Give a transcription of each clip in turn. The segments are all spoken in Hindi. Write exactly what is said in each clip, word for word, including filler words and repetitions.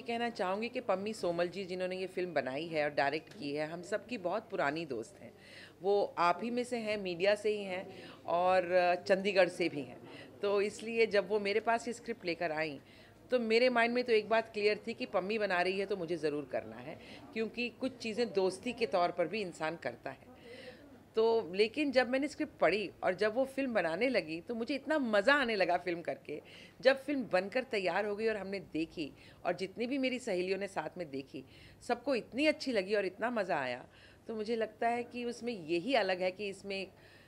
कहना चाहूँगी कि पम्मी सोमल जी जिन्होंने ये फ़िल्म बनाई है और डायरेक्ट की है, हम सब की बहुत पुरानी दोस्त हैं। वो आप ही में से हैं, मीडिया से ही हैं और चंडीगढ़ से भी हैं। तो इसलिए जब वो मेरे पास ये स्क्रिप्ट लेकर आई तो मेरे माइंड में तो एक बात क्लियर थी कि पम्मी बना रही है तो मुझे ज़रूर करना है, क्योंकि कुछ चीज़ें दोस्ती के तौर पर भी इंसान करता है। तो लेकिन जब मैंने स्क्रिप्ट पढ़ी और जब वो फिल्म बनाने लगी तो मुझे इतना मज़ा आने लगा फिल्म करके। जब फिल्म बनकर तैयार हो गई और हमने देखी और जितनी भी मेरी सहेलियों ने साथ में देखी, सबको इतनी अच्छी लगी और इतना मज़ा आया, तो मुझे लगता है कि उसमें यही अलग है कि इसमें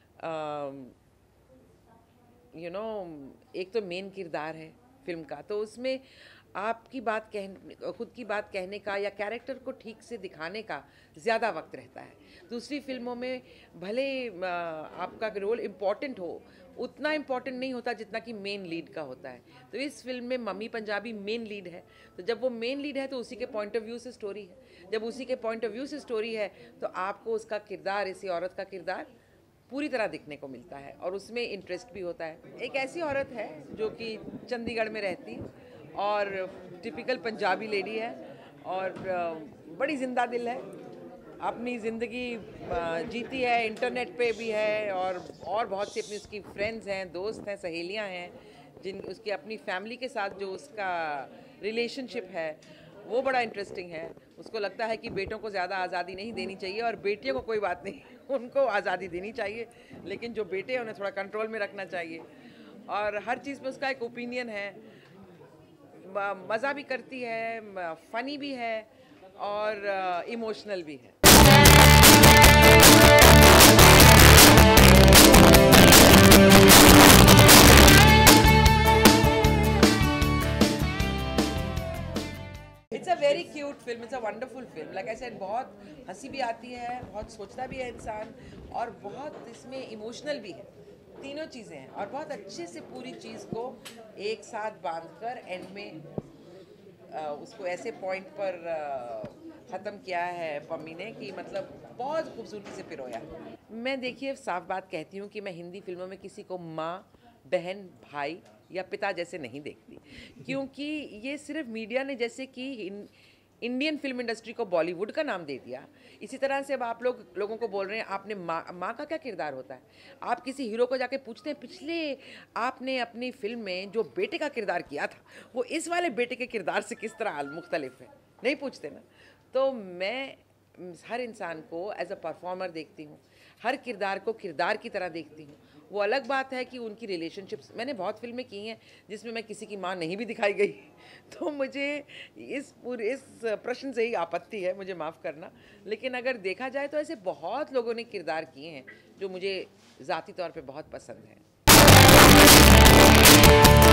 यू नो एक तो मेन किरदार है फिल्म का, तो उसमें आपकी बात कह खुद की बात कहने का या कैरेक्टर को ठीक से दिखाने का ज़्यादा वक्त रहता है। दूसरी फिल्मों में भले आपका रोल इम्पॉर्टेंट हो, उतना इम्पॉर्टेंट नहीं होता जितना कि मेन लीड का होता है। तो इस फिल्म में मम्मी पंजाबी मेन लीड है, तो जब वो मेन लीड है तो उसी के पॉइंट ऑफ व्यू से स्टोरी है। जब उसी के पॉइंट ऑफ व्यू से स्टोरी है तो आपको उसका किरदार, इसी औरत का किरदार पूरी तरह दिखने को मिलता है और उसमें इंटरेस्ट भी होता है। एक ऐसी औरत है जो कि चंडीगढ़ में रहती और टिपिकल पंजाबी लेडी है और बड़ी जिंदा दिल है, अपनी ज़िंदगी जीती है, इंटरनेट पे भी है और और बहुत सी अपनी उसकी फ्रेंड्स हैं, दोस्त हैं, सहेलियां हैं, जिन उसकी अपनी फैमिली के साथ जो उसका रिलेशनशिप है वो बड़ा इंटरेस्टिंग है। उसको लगता है कि बेटों को ज़्यादा आज़ादी नहीं देनी चाहिए और बेटियों को कोई बात नहीं, उनको आज़ादी देनी चाहिए, लेकिन जो बेटे हैं उन्हें थोड़ा कंट्रोल में रखना चाहिए। और हर चीज़ में उसका एक ओपिनियन है, मज़ा भी करती है, फ़नी भी है और इमोशनल भी है। It's a very cute film, it's a wonderful film. Like I said, बहुत हंसी भी आती है, बहुत सोचता भी है इंसान और बहुत इसमें इमोशनल भी है। तीनों चीज़ें हैं और बहुत अच्छे से पूरी चीज़ को एक साथ बांधकर एंड में आ, उसको ऐसे पॉइंट पर ख़त्म किया है पम्मी ने कि मतलब बहुत खूबसूरती से पिरोया। मैं देखिए साफ बात कहती हूँ कि मैं हिंदी फिल्मों में किसी को माँ, बहन, भाई या पिता जैसे नहीं देखती, क्योंकि ये सिर्फ मीडिया ने जैसे कि इंडियन फिल्म इंडस्ट्री को बॉलीवुड का नाम दे दिया, इसी तरह से अब आप लोग लोगों को बोल रहे हैं आपने माँ माँ का क्या किरदार होता है। आप किसी हीरो को जाके पूछते हैं पिछले आपने अपनी फिल्म में जो बेटे का किरदार किया था वो इस वाले बेटे के किरदार से किस तरह मुख्तलिफ है, नहीं पूछते ना। तो मैं हर इंसान को एज अ परफॉर्मर देखती हूँ, हर किरदार को किरदार की तरह देखती हूँ। वो अलग बात है कि उनकी रिलेशनशिप्स, मैंने बहुत फिल्में की हैं जिसमें मैं किसी की माँ नहीं भी दिखाई गई, तो मुझे इस पूरे इस प्रश्न से ही आपत्ति है, मुझे माफ़ करना। लेकिन अगर देखा जाए तो ऐसे बहुत लोगों ने किरदार किए हैं जो मुझे ज़ाती तौर पे बहुत पसंद हैं।